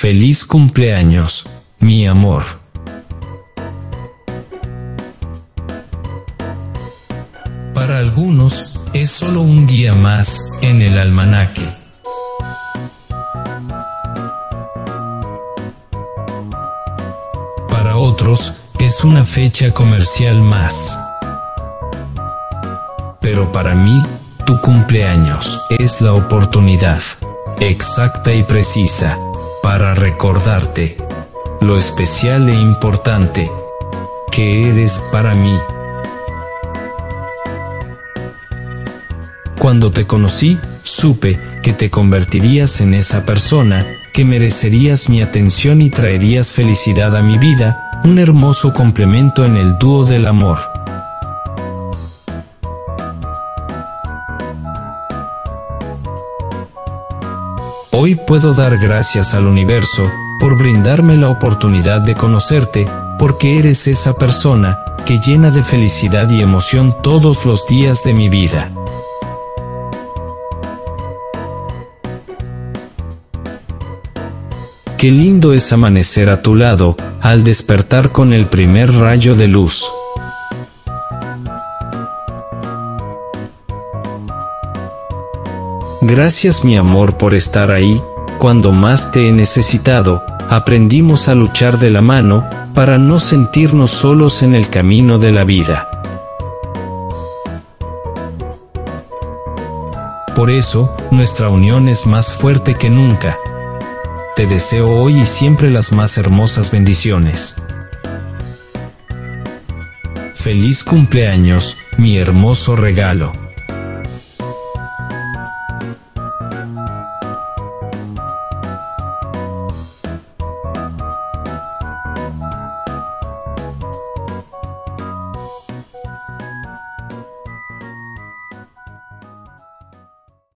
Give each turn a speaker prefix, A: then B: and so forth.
A: Feliz cumpleaños, mi amor. Para algunos, es solo un día más en el almanaque. Para otros, es una fecha comercial más. Pero para mí, tu cumpleaños es la oportunidad exacta y precisa para recordarte lo especial e importante que eres para mí. Cuando te conocí, supe que te convertirías en esa persona, que merecerías mi atención y traerías felicidad a mi vida, un hermoso complemento en el dúo del amor. Hoy puedo dar gracias al universo por brindarme la oportunidad de conocerte, porque eres esa persona que llena de felicidad y emoción todos los días de mi vida. Qué lindo es amanecer a tu lado, al despertar con el primer rayo de luz. Gracias, mi amor, por estar ahí, cuando más te he necesitado. Aprendimos a luchar de la mano, para no sentirnos solos en el camino de la vida. Por eso, nuestra unión es más fuerte que nunca. Te deseo hoy y siempre las más hermosas bendiciones. Feliz cumpleaños, mi hermoso regalo.